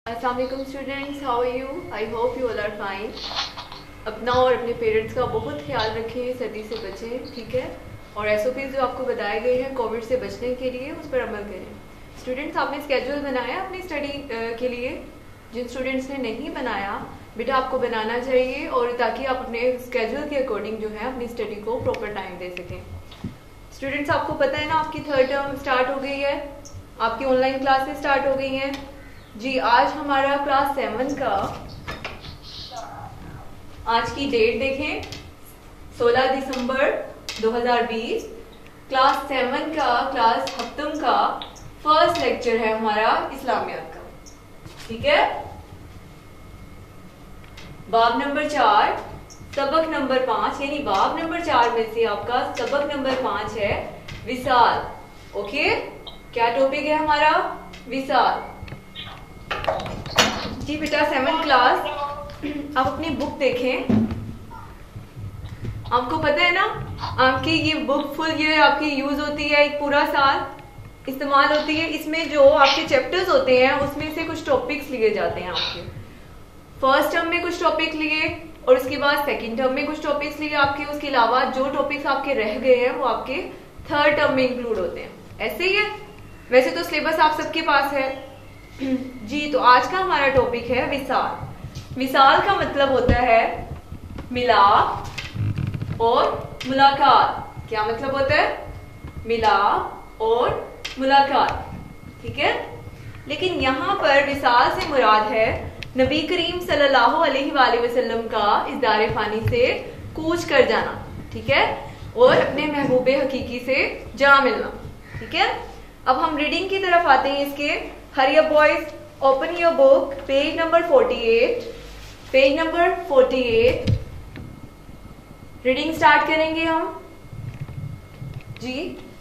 अस्सलाम वालेकुम students, how are you? I hope you all are fine. अपना और अपने पेरेंट्स का बहुत ख्याल रखें, सर्दी से बचें, ठीक है। और एसओपीज जो आपको बताए गए हैं कोविड से बचने के लिए, उस पर अमल करें। स्टूडेंट्स, आपने स्केड्यूल बनाया अपनी स्टडी के लिए? जिन स्टूडेंट्स ने नहीं बनाया, बेटा आपको बनाना चाहिए, और ताकि आप अपने स्केड्यूल के अकॉर्डिंग जो है अपनी स्टडी को प्रॉपर टाइम दे सकें। स्टूडेंट्स, आपको पता है ना, आपकी थर्ड टर्म स्टार्ट हो गई है, आपकी ऑनलाइन क्लासेस स्टार्ट हो गई हैं जी। आज हमारा क्लास 7 का, आज की डेट देखें, 16 दिसंबर 2020। क्लास 7 का, क्लास हफ्तम का फर्स्ट लेक्चर है हमारा इस्लामियात का, ठीक है। बाब नंबर 4 सबक नंबर 5, यानी बाब नंबर 4 में से आपका सबक नंबर 5 है विसाल। ओके, क्या टॉपिक है हमारा? विसाल। जी बेटा 7th क्लास, आप अपनी बुक देखें। आपको पता है ना, आपकी ये बुक फुल ईयर आपकी यूज होती है, एक पूरा साल इस्तेमाल होती है। इसमें जो आपके चैप्टर्स होते हैं उसमें से कुछ टॉपिक्स लिए जाते हैं। आपके फर्स्ट टर्म में कुछ टॉपिक लिए, और उसके बाद सेकंड टर्म में कुछ टॉपिक्स लिए आपके। उसके अलावा जो टॉपिक्स आपके रह गए हैं वो आपके थर्ड टर्म में इंक्लूड होते हैं। ऐसे ही है, वैसे तो सिलेबस आप सबके पास है जी। तो आज का हमारा टॉपिक है विसाल। विसाल का मतलब होता है मिलाप और मुलाकात। क्या मतलब होता है? मिलाप और मुलाकात, ठीक है। लेकिन यहाँ पर विसाल से मुराद है नबी करीम सल्लल्लाहु अलैहि वसल्लम का इस दारे फानी से कूच कर जाना, ठीक है, और अपने महबूबे हकीकी से जा मिलना, ठीक है। अब हम रीडिंग की तरफ आते हैं इसके। Hurry up boys, open your book, page number 48, page number 48। Reading start करेंगे हम जी।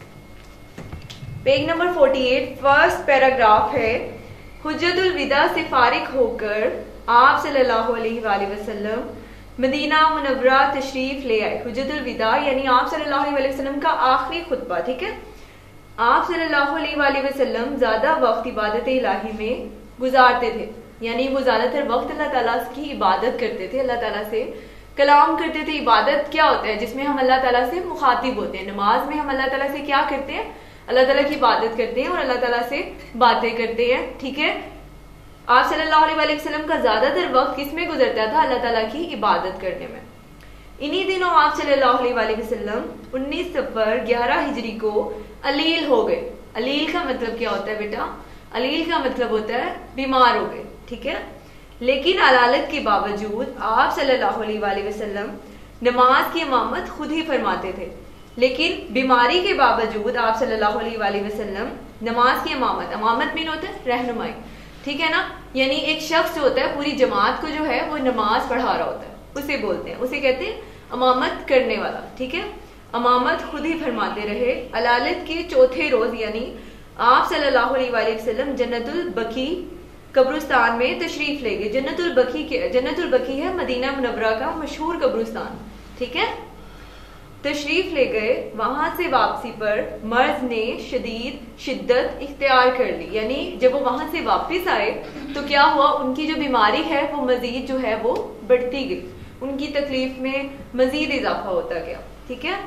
पेज नंबर 48, फर्स्ट पैराग्राफ है। हुज्जतुल विदा से फारिग होकर आप सल्लल्लाहु अलैहि वसल्लम मदीना मुनव्वरा तशरीफ ले आए। हुज्जतुल विदा यानी आप सल्लल्लाहु अलैहि वसल्लम का आखिरी खुतबा, ठीक है। आप सल्लल्लाहु अलैहि वसल्लम ज्यादा वक्त इबादत इलाही में गुजारते थे, यानी वो ज्यादातर वक्त अल्लाह ताला की इबादत करते थे, अल्लाह ताला से कलाम करते थे। इबादत क्या होता है? जिसमें हम अल्लाह ताला से मुखातिब होते हैं। नमाज में हम अल्लाह ताला से क्या करते हैं? अल्लाह ताला की इबादत करते हैं और अल्लाह ताला से बातें करते हैं, ठीक है। आप सल्लल्लाहु अलैहि वसल्लम का ज्यादातर वक्त किसमें गुजरता था? अल्लाह ताला की इबादत करने में। इन्हीं दिनों आप सल्लल्लाहु अलैहि वसल्लम 19 सफर 11 हिजरी को अलील हो गए। अलील का मतलब क्या होता है बेटा? अलील का मतलब होता है बीमार हो गए, ठीक है। लेकिन अलालत के बावजूद आप सल्लल्लाहु अलैहि वसल्लम नमाज की इमामत खुद ही फरमाते थे। लेकिन बीमारी के बावजूद आप सल्लल्लाहु अलैहि वसल्लम नमाज की इमामत मीन होता है रहनुमाई, ठीक है ना। यानी एक शख्स जो होता है पूरी जमात को जो है वो नमाज पढ़ा रहा होता है, उसे बोलते हैं, उसे कहते हैं इमामत करने वाला, ठीक है। इमामत खुद ही फरमाते रहे। अलालत के चौथे रोज यानी आप सल्लल्लाहु अलैहि वसल्लम जन्नतुल बकी कब्रिस्तान में तशरीफ ले गए। जन्नतुल बकी है मदीना मुनव्वरा का मशहूर कब्रिस्तान, ठीक है। तशरीफ ले गए। वहां से वापसी पर मर्ज ने शिद्दत इख्तियार कर ली, यानी जब वो वहां से वापस आए तो क्या हुआ? उनकी जो बीमारी है वो मजीद जो है वो बढ़ती गई, उनकी तकलीफ में मजीद इजाफा होता गया, ठीक है।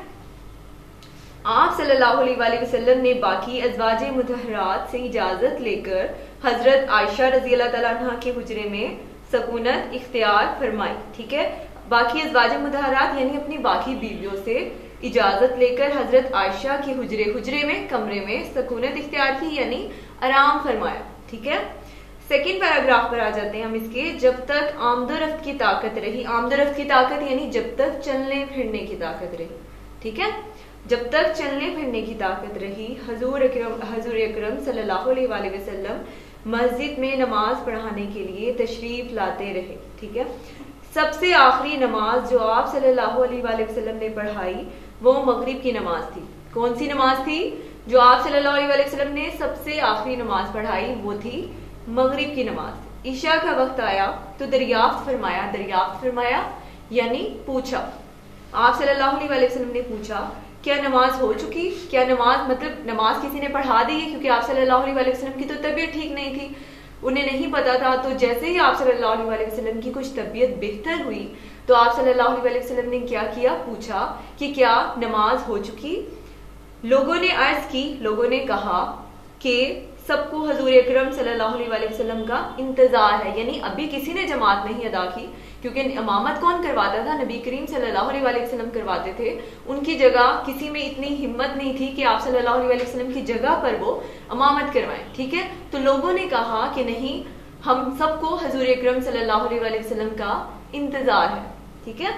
आप सल्लल्लाहु अलैहि वसल्लम ने बाकी अज़वाजे मुतहरात से इजाजत लेकर हजरत आयशा रजी अल्लाह तआला अन्हा के हुजरे में सकूनत इख्तियार फरमाई, ठीक है। बाकी अज़वाजे मुतहरात यानी अपनी बाकी बीवियों से इजाजत लेकर हजरत आयशा के हुजरे में, कमरे में सकूनत इख्तियार की, यानी आराम फरमाया, ठीक है। सेकेंड पैराग्राफ पर आ जाते हैं हम इसके। जब तक आमदोरफ्त की ताकत रही, आमदोरफ्त की ताकत यानी जब तक चलने फिरने की ताकत रही, ठीक है। जब तक चलने फिरने की ताकत रही हजूर अकरम सल्लल्लाहु अलैहि वसल्लम मस्जिद में नमाज पढ़ाने के लिए तशरीफ लाते रहे, ठीक है। सबसे आखिरी नमाज जो आप सल्लल्लाहु अलैहि वसल्लम ने पढ़ाई वो मगरिब की नमाज थी। कौन सी नमाज थी? जो आप सल्लल्लाहु अलैहि वसल्लम ने सबसे आखिरी नमाज पढ़ाई वो थी मगरिब की नमाज। ईशा का वक्त आया तो दरियाफ्त फरमाया यानी पूछा। आप सल्लल्लाहु अलैहि वसल्लम ने पूछा क्या नमाज हो चुकी? क्या नमाज मतलब नमाज किसी ने पढ़ा दी है? क्योंकि आप सल्लल्लाहु अलैहि वसल्लम की तो तबीयत ठीक नहीं थी। انہیں نہیں پتا تھا. تو جیسے ہی آپ صلی اللہ علیہ وسلم کی کچھ طبیعت بہتر ہوئی تو آپ صلی اللہ علیہ وسلم نے کیا کیا, پوچھا کہ کیا نماز ہو چکی. لوگوں نے عرض کی, لوگوں نے کہا کہ سب کو حضور اکرم صلی اللہ علیہ وسلم کا انتظار ہے, یعنی ابھی کسی نے جماعت نہیں ادا کی, کیونکہ امامت کون کرواتا تھا؟ نبی کریم صلی اللہ علیہ وسلم کرواتے تھے. ان کی جگہ کسی میں اتنی ہمت نہیں تھی کہ آپ صلی اللہ علیہ وسلم کی جگہ پر وہ امامت کروائیں. ٹھیک ہے, تو لوگوں نے کہا کہ نہیں, ہم سب کو حضور اکرم صلی اللہ علیہ وسلم کا انتظار ہے. ٹھیک ہے,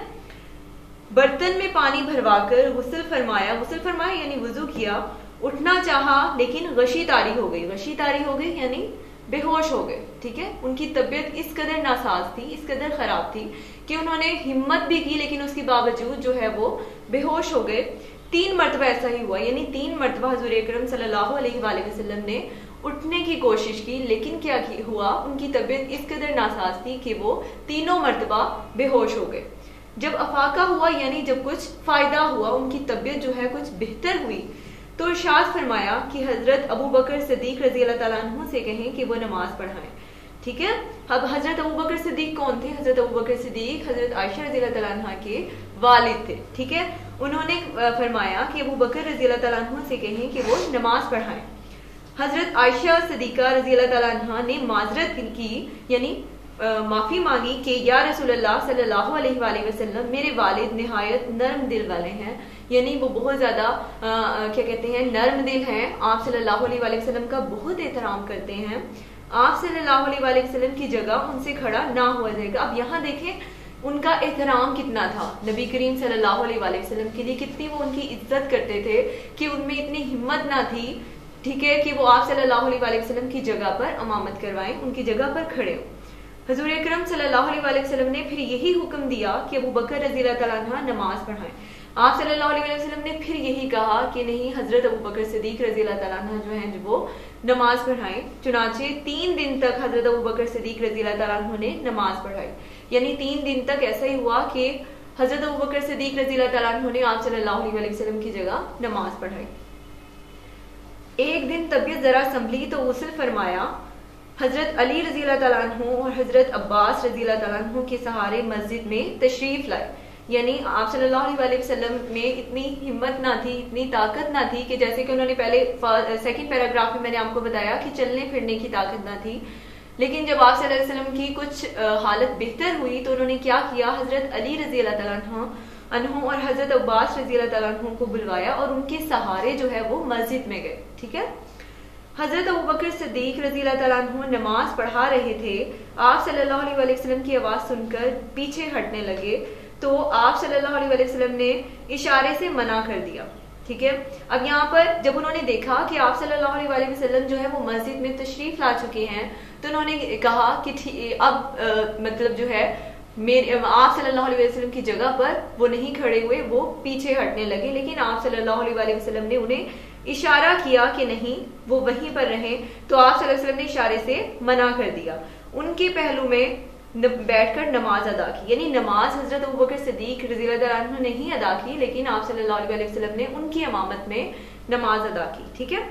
برتن میں پانی بھروا کر غسل فرمایا, غسل فرمایا یعنی وضو کیا, اٹھنا چاہا لیکن غشی طاری ہو گئی, غشی طاری ہو گئی یعنی بے ہوش ہو گئے. ٹھیک ہے, ان کی طبیعت اس قدر ناساز تھی, اس قدر خراب تھی کہ انہوں نے ہمت بھی کی لیکن اس کے باوجود جو ہے وہ بے ہوش ہو گئے. 3 مرتبہ ایسا ہی ہوا, یعنی 3 مرتبہ حضور اکرم صلی اللہ علیہ وسلم نے اٹھنے کی کوشش کی, لیکن کیا ہوا, ان کی طبیعت اس قدر ناساز تھی کہ وہ تینوں مرتبہ بے ہوش ہو گئے. جب افاقہ ہوا یعنی جب کچھ فائدہ ہوا, ان کی طبیعت جو ہے کچھ بہتر ہوئی, تو ارشاد فرمایا کہ حضرت ابو بکر صدیق رضی اللہ تعالیٰ عنہ سے کہیں کہ وہ نماز پڑھائیں. ٹھیک ہے, اب حضرت ابو بکر صدیق کون تھے؟ حضرت ابو بکر صدیق حضرت عائشہ رضی اللہ تعالیٰ عنہ کے والد تھے. ٹھیک ہے, انہوں نے فرمایا کہ ابو بکر رضی اللہ تعالیٰ عنہ سے کہیں کہ وہ نماز پڑھائیں. حضرت عائشہ صدیقہ رضی اللہ تعالیٰ عنہ نے معذرت کی, یعنی معافی مانگی کہ یا رسول اللہ صلی اللہ علیہ وآلہ وسلم, میرے والد نہایت نرم دل والے ہیں, یعنی وہ بہت زیادہ کیا کہتے ہیں, نرم دل ہیں, آپ صلی اللہ علیہ وآلہ وسلم کا بہت احترام کرتے ہیں, آپ صلی اللہ علیہ وآلہ وسلم کی جگہ ان سے کھڑا نہ ہوا جائے گا. اب یہاں دیکھیں ان کا احترام کتنا تھا نبی کریم صلی اللہ علیہ وآلہ وسلم کے لیے, کتنی وہ ان کی عزت کرتے تھے کہ ان میں اتنی ہمت نہ تھی, ٹھیک ہے, کہ وہ آپ صلی اللہ علیہ وآلہ وسلم کی جگہ پر امامت کروائیں, ان کی جگہ پر کھڑے ہوں. حضور اکرم صلی اللہ علیہ وآلہ وسلم نے پھر یہی حکم دیا کہ ابو بکر رضی اللہ تعالیٰ عنہ نماز پڑھائیں. آپ صلی اللہ علیہ وسلم نے پھر یہی کہا کہ نہیں, حضرت ابو بکر صدیق رضی اللہ تعالیٰ عنہ جو ہیں وہ نماز پڑھائیں. چنانچہ 3 دن تک حضرت ابو بکر صدیق رضی اللہ تعالیٰ عنہ نے نماز پڑھائی, یعنی 3 دن تک ایسا ہی ہوا کہ حضرت ابو بکر صدیق رضی اللہ تعالیٰ عنہ نے آپ صلی اللہ علیہ وسلم کی جگہ نماز پڑھائی. ایک دن طبیعت ذرا سنبھلی تو غسل فرمایا. حضرت علی رضی اللہ تعالیٰ عنہ اور حضرت عباس رضی اللہ تعالیٰ عنہ کے سہارے مسجد میں تشریف لائے, یعنی آپ صلی اللہ علیہ وسلم میں اتنی ہمت نہ تھی, اتنی طاقت نہ تھی کہ جیسے کہ انہوں نے پہلے 2nd پیراگراف میں میں نے آپ کو بتایا کہ چلنے پھرنے کی طاقت نہ تھی, لیکن جب آپ صلی اللہ علیہ وسلم کی کچھ حالت بہتر ہوئی تو انہوں نے کیا کیا, حضرت علی رضی اللہ تعالیٰ عنہ اور حضرت عباس رضی اللہ تعالیٰ عنہ کو بلوایا اور ان کے سہارے جو ہے وہ مسجد میں گئے. ٹھیک ہے, حضرت ابو بکر صدیق رضی اللہ تعالیٰ عنہ نماز پڑھا رہے تھے. آپ صلی اللہ علیہ وسلم کی آواز سن کر پیچھے ہٹنے لگے تو آپ صلی اللہ علیہ وسلم نے اشارے سے منع کر دیا. ٹھیک ہے, اب یہاں پر جب انہوں نے دیکھا کہ آپ صلی اللہ علیہ وسلم جو ہے وہ مسجد میں تشریف لا چکے ہیں تو انہوں نے کہا کہ اب مطلب جو ہے آپ صلی اللہ علیہ وسلم کی جگہ پر وہ نہیں کھڑے ہوئے, وہ پیچھے ہٹنے لگے, لیکن آپ صلی اللہ علیہ وسلم نے انہیں اشارہ کیا کہ نہیں وہ وہیں پر رہیں, تو آپ صلی اللہ علیہ وسلم نے اشارے سے منع کر دیا. ان کے پہلو میں بیٹھ کر نماز ادا کی, یعنی نماز حضرت ابو بکر صدیق رضی اللہ تعالیٰ عنہ نے نہیں ادا کی, لیکن آپ صلی اللہ علیہ وسلم نے ان کی امامت میں نماز ادا کی. ٹھیک ہے,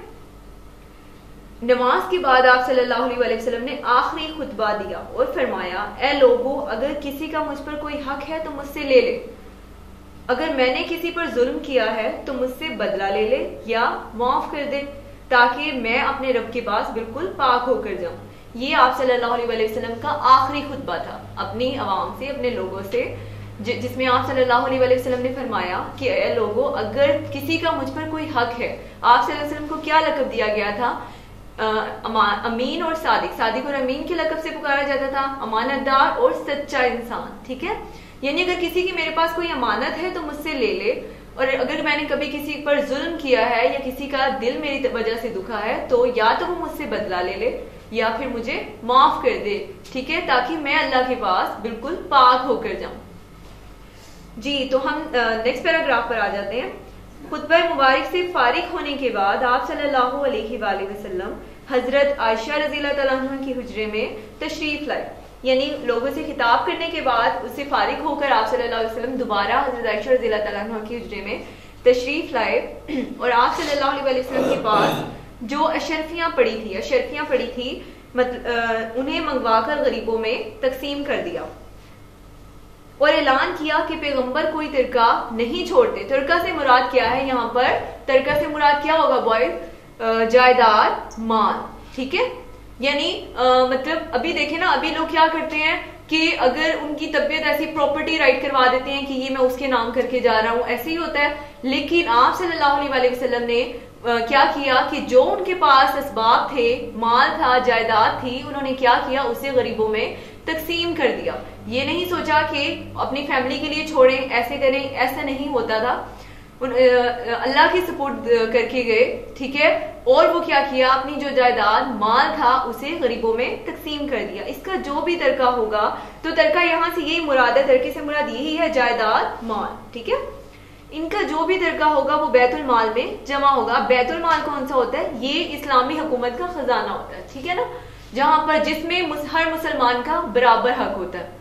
نماز کے بعد آپ صلی اللہ علیہ وسلم نے آخری خطبہ دیا اور فرمایا, اے لوگو, اگر کسی کا مجھ پر کوئی حق ہے تو مجھ سے لے لے, اگر میں نے کسی پر ظلم کیا ہے تو مجھ سے بدلہ لے لے یا معاف کر دے, تاکہ میں اپنے رب کے پاس بالکل پاک ہو کر جاؤں. یہ آپ صلی اللہ علیہ وسلم کا آخری خطبہ تھا اپنی عوام سے, اپنے لوگوں سے, جس میں آپ صلی اللہ علیہ وسلم نے فرمایا کہ اے لوگو, اگر کسی کا مجھ پر کوئی حق ہے. آپ صلی اللہ علیہ وسلم کو کیا لقب دیا گیا تھا؟ امین اور صادق. صادق اور امین کے لقب سے پکارا جاتا تھا, امانت دار اور سچا انسان. ٹھیک ہے, یعنی اگر کسی کی میرے پاس کوئی امانت ہے تو مجھ سے لے لے, اور اگر میں نے کبھی کسی پر ظلم کیا ہے یا کسی کا دل میری وجہ سے دکھا ہے تو یا تو وہ مجھ سے بدلہ لے لے یا پھر مجھے معاف کر دے. ٹھیک ہے, تاکہ میں اللہ کے پاس بالکل پاک ہو کر جاؤں. جی, تو ہم نیکسٹ پیراگراف پر آ جاتے ہیں. خطبہ مبارک سے فارغ ہونے کے بعد آپ صلی اللہ علیہ وآلہ وسلم حضرت عائشہ رضی اللہ تعالیٰ عنہ کے حجرے میں تشریف لائے, یعنی لوگوں سے خطاب کرنے کے بعد اس سے فارغ ہو کر آپ صلی اللہ علیہ وسلم دوبارہ حضرت عائشہ رضی اللہ تعالیٰ عنہ کے حجرے میں تشریف لائے, اور آپ صلی اللہ علیہ وسلم کے پاس جو اشرفیاں پڑی تھی انہیں منگوا کر غریبوں میں تقسیم کر دیا اور اعلان کیا کہ پیغمبر کوئی ترکہ نہیں چھوڑتے. ترکہ سے مراد کیا ہے یہاں پر؟ ترکہ سے مراد کیا ہوگا بوائز؟ جائیداد، مال. ٹھیک ہے، یعنی مطلب ابھی دیکھیں نا، ابھی لوگ کیا کرتے ہیں کہ اگر ان کی طبیعت ایسی پراپرٹی رائٹ کروا دیتے ہیں کہ یہ میں اس کے نام کر کے جا رہا ہوں، ایسے ہی ہوتا ہے. لیکن آپ صلی اللہ علیہ وسلم نے کیا کیا کہ جو ان کے پاس اسباب تھے، مال تھا، جائیداد تھی، انہوں نے کیا کیا؟ اسے غریبوں میں تقسیم کر دیا. یہ نہیں سوچا کہ اپنی فیملی کے لیے چھوڑیں، ایسے کریں، ایسا نہیں ہوتا تھا. اللہ کی سپورٹ کر کے گئے. ٹھیک ہے، اور وہ کیا کیا؟ اپنی جو جائیداد مال تھا اسے غریبوں میں تقسیم کر دیا. اس کا جو بھی ترکہ ہوگا، تو ترکہ یہاں سے یہی مراد ہے، ترکے سے مراد یہی ہے، جائیداد، مال. ٹھیک ہے، ان کا جو بھی ترکہ ہوگا وہ بیت المال میں جمع ہوگا. بیت المال کون سا ہوتا ہے؟ یہ اسلامی حکومت کا خزانہ ہوتا ہے. ٹھیک ہے نا، جہاں پر جس میں ہر مسلمان کا برابر حق ہوتا ہے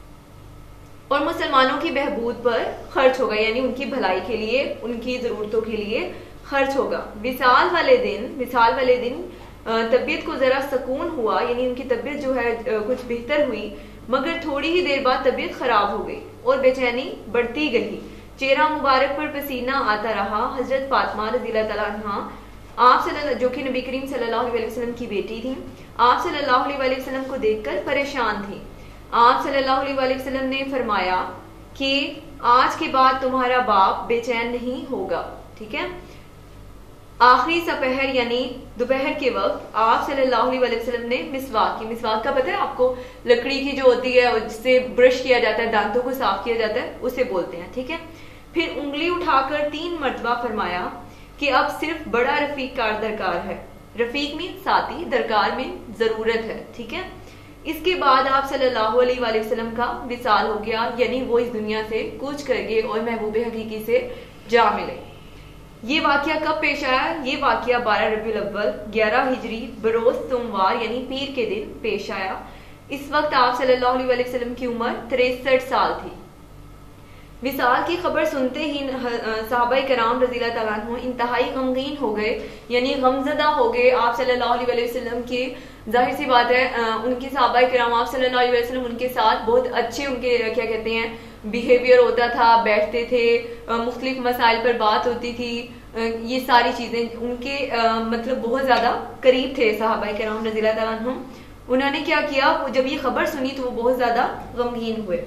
اور مسلمانوں کی بہبود پر خرچ ہوگا، یعنی ان کی بھلائی کے لیے، ان کی ضرورتوں کے لیے خرچ ہوگا. وصال والے دن طبیعت کو ذرا سکون ہوا، یعنی ان کی طبیعت جو ہے کچھ بہتر ہوئی، مگر تھوڑی ہی دیر بعد طبیعت خراب ہو گئی اور بے چینی بڑھتی گئی. چہرہ مبارک پر پسینہ آتا رہا. حضرت فاطمہ رضی اللہ تعالیٰ عنہ، آپ جو کہ نبی کریم صلی اللہ علیہ وسلم کی بیٹی تھی، آپ صلی اللہ علیہ وسلم کو دیکھ کر پریشان تھی. آپ صلی اللہ علیہ وسلم نے فرمایا کہ آج کے بعد تمہارا باپ بے چین نہیں ہوگا. ٹھیک ہے، آخری سپہر یعنی دوپہر کے وقت آپ صلی اللہ علیہ وسلم نے مسواک کی. مسواک کا پتہ ہے آپ کو؟ لکڑی کی جو ہوتی ہے جس سے برش کیا جاتا ہے، دانتوں کو صاف کیا جاتا ہے، اسے بولتے ہیں. ٹھیک ہے، پھر انگلی اٹھا کر 3 مرتبہ فرمایا کہ اب صرف بڑا رفیق کار درکار ہے. رفیق میں ساتھی، درکار میں ضرورت ہے. ٹھیک ہے، اس کے بعد آپ صلی اللہ علیہ وآلہ وسلم کا وصال ہو گیا، یعنی وہ اس دنیا سے کوچ کر گئے اور محبوب حقیقی سے جا ملے. یہ واقعہ کب پیش آیا؟ یہ واقعہ 12 ربیع الاول 11 ہجری بروز سوموار یعنی پیر کے دن پیش آیا. اس وقت آپ صلی اللہ علیہ وآلہ وسلم کی عمر 63 سال تھی. وصال کی خبر سنتے ہی صحابہ کرام رضی اللہ تعالیٰ عنہ انتہائی غمگین ہو گئے، یعنی غمزدہ ہو گئے. آپ صلی اللہ علیہ وآلہ وسلم کی ظاہر سی بات ہے، ان کی صحابہ کرام آپ صلی اللہ علیہ وسلم ان کے ساتھ بہت اچھے، ان کے کیا کہتے ہیں بیہیویئر ہوتا تھا، بیٹھتے تھے، مختلف مسائل پر بات ہوتی تھی، یہ ساری چیزیں ان کے مطلب بہت زیادہ قریب تھے صحابہ کرام رضی اللہ تعالیٰ عنہ. انہوں نے کیا کیا؟ جب یہ خبر سنی تو وہ بہت زیادہ غمگین ہوئے.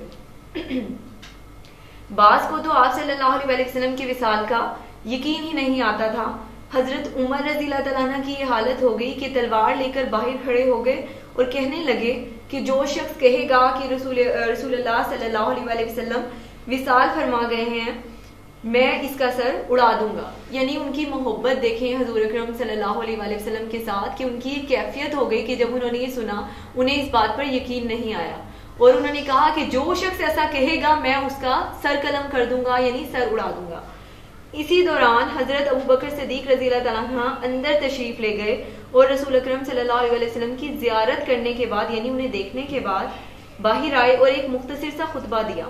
بعض کو تو آپ صلی اللہ علیہ وسلم کے وصال کا یقین ہی نہیں آتا تھا. حضرت عمر رضی اللہ تعالیٰ عنہ کی یہ حالت ہو گئی کہ تلوار لے کر باہر کھڑے ہو گئے اور کہنے لگے کہ جو شخص کہے گا کہ رسول اللہ صلی اللہ علیہ وسلم وصال فرما گئے ہیں، میں اس کا سر اڑا دوں گا. یعنی ان کی محبت دیکھیں حضور اکرم صلی اللہ علیہ وسلم کے ساتھ کہ ان کی کیفیت ہو گئی کہ جب انہوں نے یہ سنا انہیں اس بات پر یقین نہیں آیا اور انہوں نے کہا کہ جو شخص ایسا کہے گا میں اس کا سر قلم کر دوں گا، یعنی سر اڑا دوں گا. اسی دوران حضرت ابو بکر صدیق رضی اللہ تعالیٰ عنہ اندر تشریف لے گئے اور رسول اکرم صلی اللہ علیہ وسلم کی زیارت کرنے کے بعد، یعنی انہیں دیکھنے کے بعد باہر آئے اور ایک مختصر سا خطبہ دیا.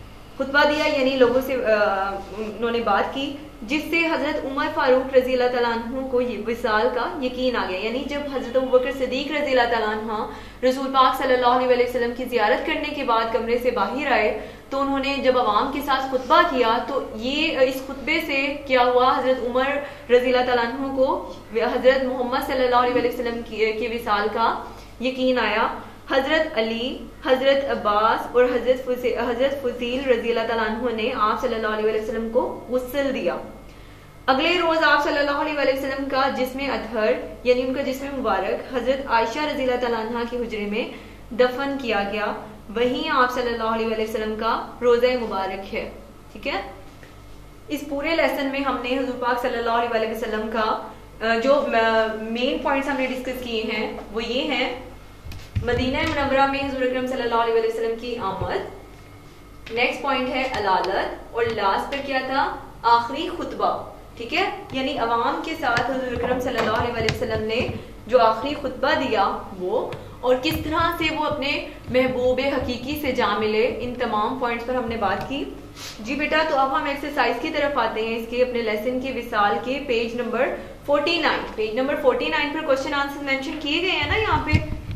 یعنی لوگوں سے انہوں نے بات کی، جس سے حضرت عمر فاروق رضی اللہ تعالیٰ عنہ کو یہ وصال کا یقین آ گیا. یعنی جب حضرت ابوبکر صدیق رضی اللہ تعالیٰ عنہ رسول پاک صلی اللہ علیہ وسلم کی زیارت کرنے کے بعد کمرے سے باہر آئے تو انہوں نے جب عوام کے ساتھ خطبہ کیا تو یہ اس خطبے سے کیا ہوا، حضرت عمر رضی اللہ تعالیٰ عنہ کو حضرت محمد صلی اللہ علیہ وسلم کے وصال کا یقین آیا. حضرت علی، حضرت عباس اور حضرت فضیل رضی اللہ تعالیٰ عنہ نے آپ صلی اللہ علیہ وسلم کو غسل دیا. اگلے روز آپ صلی اللہ علیہ وسلم کا جسم اطہر یعنی ان کا جسم مبارک حضرت عائشہ رضی اللہ تعالیٰ عنہ کے حجرے میں دفن کیا گیا. وہیں آپ صلی اللہ علیہ وسلم کا روضہ مبارک ہے. ٹھیک ہے، اس پورے لیسن میں ہم نے حضور پاک صلی اللہ علیہ وسلم کا جو مین پوائنٹس ہم نے ڈسکس کیے ہیں وہ یہ ہیں: مدینہ منورہ میں حضور اکرم صلی اللہ علیہ وسلم کی آمد، نیکسٹ پوائنٹ ہے علالت، اور لاسٹ پر کیا تھا؟ آخری خطبہ. ٹھیک ہے، یعنی عوام کے ساتھ حضور اکرم صلی اللہ علیہ وسلم نے جو آخری خطبہ دیا وہ، اور کس طرح سے وہ اپنے محبوب حقیقی سے جا ملے. ان تمام پوائنٹس پر ہم نے بات کی. جی بیٹا، تو اب ہم ایکسرسائز کی طرف آتے ہیں، اس کے اپنے لیسن کے وصال کے پیج نمبر 49 پر کوشچن آنسر مینشن کیے گئے ہیں نا یہاں پہ.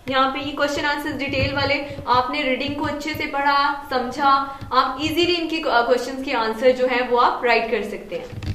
یہاں پہ یہ کوشچن آنسر ڈیٹیل والے آپ نے ریڈنگ کو اچھے سے پڑھا سمجھا, آپ ایزیلی ان کی کوشچنز کے آنسر جو ہیں وہ آپ رائٹ کر سکتے ہیں.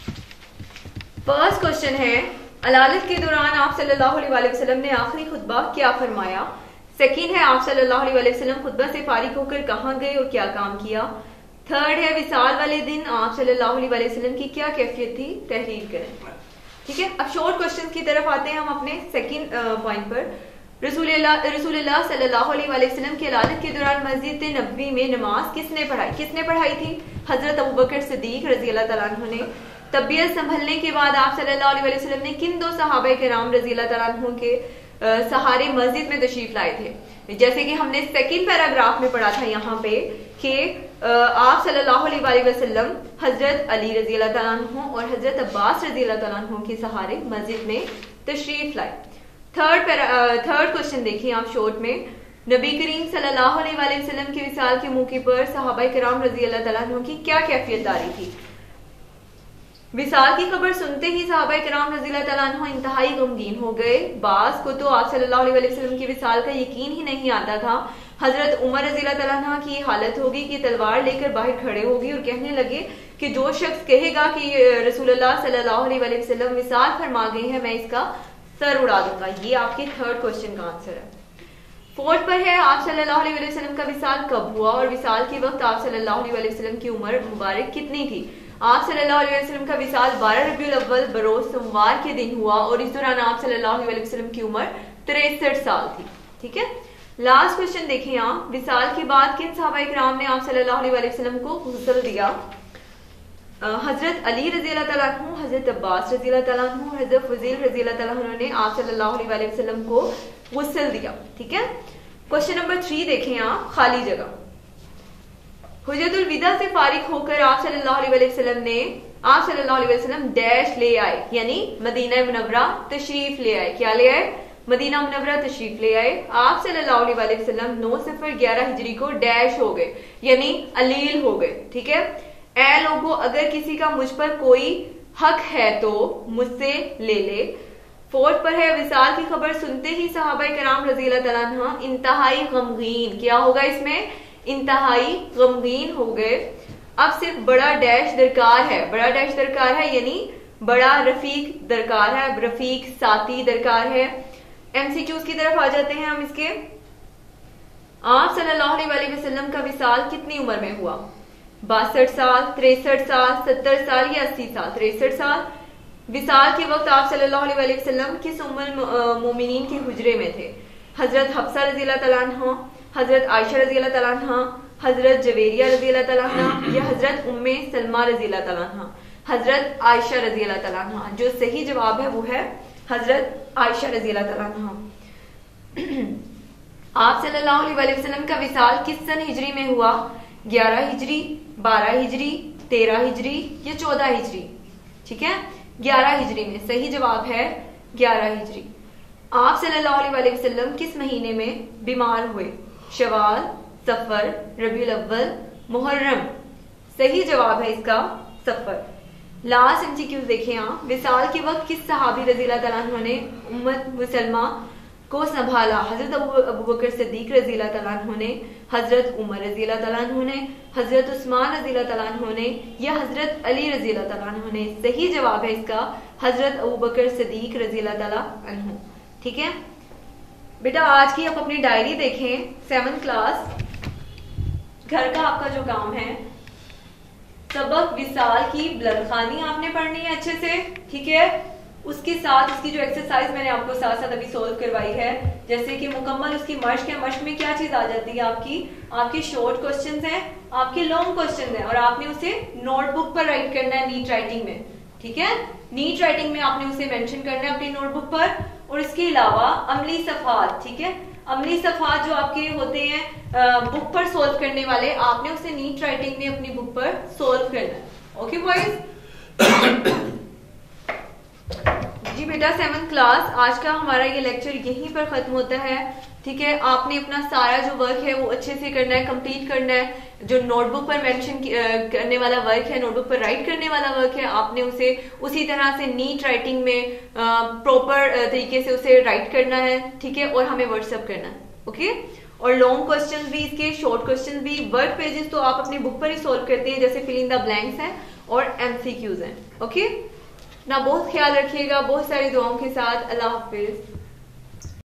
فرسٹ کوشچن ہے علالت کے دوران آپ صلی اللہ علیہ وسلم نے آخری خطبہ کیا فرمایا. سیکنڈ ہے آپ صلی اللہ علیہ وسلم خطبہ سے فارغ ہو کر کہاں گئے اور کیا کام کیا. تھرڈ ہے وصال والے دن آپ صلی اللہ علیہ وسلم کی کیا کیفیت تھی, تحریر کریں. ٹھیک ہے, اب شارٹ کوشچن کی طرف آتے ہیں ہم اپنے سیکنڈ پوائنٹ پر. رسول اللہ صلی اللہ علیہ وسلم کی علالت کے دوران مسجد نبوی میں نماز کس نے پڑھائی تھی. حضرت ابوبکر صدیق رضی اللہ تعالیٰ عنہ نے. طبیعت سنبھلنے کے بعد آپ صلی اللہ علیہ وسلم نے کن 2 صحابہ کرام رضی اللہ تعالیٰ عنہ کے سہارے مسجد میں تشریف لائے تھے. جیسے کہ ہم نے سیکنڈ پیراگراف میں پڑھا تھا یہاں پہ کہ آپ صلی اللہ علیہ وسلم حضرت علی رضی اللہ تعالیٰ عنہ اور حضرت عباس رضی اللہ تعالیٰ عنہ کے سہارے مسجد میں تشریف لائے. تھرڈ کوشچن دیکھیں آپ شارٹ میں. نبی کریم صلی اللہ علیہ وسلم کے وصال کے موقع پر صحابہ کرام رضی اللہ تعالیٰ عنہ کی کیا کیفیت داری تھی. وصال کی خبر سنتے ہی صحابہ کرام رضی اللہ تعالیٰ عنہ انتہائی غمگین ہو گئے. بعض کو تو آپ صلی اللہ علیہ وسلم کی وصال کا یقین ہی نہیں آتا تھا. حضرت عمر رضی اللہ تعالیٰ عنہ کی حالت ہوگی کہ تلوار لے کر باہر کھڑے ہوگی اور کہنے لگے کہ جو شخص کہے گا کہ رسول اللہ صلی اللہ علیہ وسلم وصال فرما گئے ہیں میں اس کا سر اڑا دوں گا. یہ آپ کے تھرڈ کوشچن کا آنسر ہے. فورتھ پر ہے آپ صلی اللہ علیہ وسلم کا وصال کب ہوا اور وصال کے وقت آپ صلی اللہ علیہ وسلم کی عمر مبارک کتنی تھی. آپ صلی اللہ علیہ وسلم کا وصال 12 ربیع الاول بروز سوموار کے دن ہوا اور اس دوران آپ صلی اللہ علیہ وسلم کی عمر 63 سال تھی. ٹھیک ہے, لاسٹ کوشچن دیکھیں آپ. وصال کے بعد کن صحابہ کرام نے آپ صلی اللہ علیہ وسلم کو غسل دیا. حضرت علی رضی اللہ تعالیٰ عنہ, حضرت عباس رضی اللہ تعالیٰ عنہ, حضرت فضیل رضی اللہ تعالیٰ عنہ نے آپ صلی اللہ علیہ وسلم کو غسل دیا. ٹھیک ہے, کوشچن نمبر 3 دیکھیں آپ, خالی جگہ. حجت الوداع سے فارغ ہو کر آپ صلی اللہ علیہ وسلم ڈیش لے آئے, یعنی مدینہ منورہ تشریف لے آئے. کیا لے آئے؟ مدینہ منورہ تشریف لے آئے. آپ صلی اللہ علیہ وسلم 9 صفر 11 ہجری کو ڈیش ہو گئے, یعنی علیل ہو گئے. ٹھیک ہے, اے لوگو اگر کسی کا مجھ پر کوئی حق ہے تو مجھ سے لے لے. فورتھ پر ہے وصال کی خبر سنتے ہی صحابہ کرام رضی اللہ تعالیٰ عنہ انتہائی غمگین, کیا ہوگا اس میں؟ انتہائی غمگین ہو گئے. اب صرف بڑا ڈیش درکار ہے, یعنی بڑا رفیق درکار ہے, رفیق ساتھی درکار ہے. ایم سی کیوز کی طرف آ جاتے ہیں ہم اس کے. آپ صلی اللہ علیہ وسلم کا وصال کتنی عمر میں ہوا؟ 62 سال, 63 سال, 70 سال یا 80 سال؟ 63 سال. وصال کے وقت آپ صلی اللہ علیہ وسلم کس ام المومنین کے حجرے میں تھے؟ حضرت حفصہ رضی اللہ تعالیٰ عنہ, حضرت عائشہ رضی اللہ تعالیٰ عنہ, حضرت جویریہ رضی اللہ تعالیٰ عنہ یا حضرت ام سلمہ رضی اللہ تعالیٰ عنہ؟ حضرت عائشہ رضی اللہ تعالیٰ عنہ. جو صحیح جواب ہے وہ ہے حضرت عائشہ رضی اللہ تعالیٰ عنہ. آپ صلی اللہ علیہ وسلم کا وصال کس سن ہجری میں ہوا؟ 11 ہجری, 12 ہجری, 13 ہجری یا 14 ہجری؟ ٹھیک ہے, 11 ہجری میں. صحیح جواب ہے 11 ہجری. آپ صلی اللہ علیہ وسلم کس مہینے میں بیمار ہوئے؟ شوال, صفر, ربیع الاول, محرم؟ صحیح جواب ہے اس کا صفر. لاسٹ ایم سی کیوز دیکھیں آپ. وصال کے وقت کس صحابی رضی اللہ تعالیٰ عنہ نے امت مسلمہ کو سنبھالا؟ حضرت ابوبکر صدیق رضی اللہ تعالیٰ عنہ نے, حضرت عمر رضی اللہ تعالیٰ عنہ نے, حضرت عثمان رضی اللہ تعالیٰ عنہ نے یا حضرت علی رضی اللہ تعالیٰ عنہ نے؟ صحیح جواب ہے اس کا حضرت ابوبکر صدیق رضی اللہ تعالیٰ عنہ. ٹھیک ہے بیٹا, آج کی آپ اپنی ڈائری دیکھیں. 7th کلاس گھر کا آپ کا جو کام ہے, سبق وصال کی بلند خوانی آپ نے پڑھنی ہے اچھے سے. ٹھیک ہے, اس کے ساتھ اس کی جو ایکسرسائز میں نے آپ کو ساتھ ساتھ ابھی سولو کروائی ہے, جیسے کہ مکمل اس کی مشق ہے. مشق میں کیا چیز آ جاتی ہے آپ کی شارٹ کوسچنز ہیں, آپ کے لانگ کوسچنز ہیں, اور آپ نے اسے نوٹ بک پر رائٹ کرنا ہے نیٹ رائٹنگ میں. ٹھیک ہے, نیٹ رائٹنگ میں آپ نے اسے مینشن کرنا ہے اپنی نوٹ بک پر. اور اس کے علاوہ عملی صفحات, ٹھیک ہے, عملی صفحات جو آپ کے ہوتے ہیں بک پر سولو کرنے والے, آپ نے اسے نیٹ رائٹنگ میں اپنی بک پر سولو کرنا ہے. Okay boys? جی بیٹا 7th کلاس آج کا ہمارا یہ لیکچر یہیں پر ختم ہوتا ہے. ٹھیک ہے. آپ نے اپنا سارا جو ورک ہے وہ اچھے سے کرنا ہے, کمپلیٹ کرنا ہے. جو نوٹ بک پر مینشن کرنے والا ورک ہے, نوٹ بک پر رائٹ کرنے والا ورک ہے, آپ نے اسے اسی طرح سے نیٹ رائٹنگ میں پراپر طریقے سے اسے رائٹ کرنا ہے. ٹھیک ہے, اور ہمیں واٹس ایپ کرنا ہے. اوکے. اور لانگ کوسچن بھی اس کے, شارٹ کوسچن بھی. ورک پیجز تو آپ اپنی بک پر ہی سولو کرتے ہیں, جیسے فل ان دا بلینکس ہیں اور MCQs ہیں. اوکے نا. بہت خیال رکھیے گا, بہت ساری دعاؤں کے ساتھ. اللہ حافظ.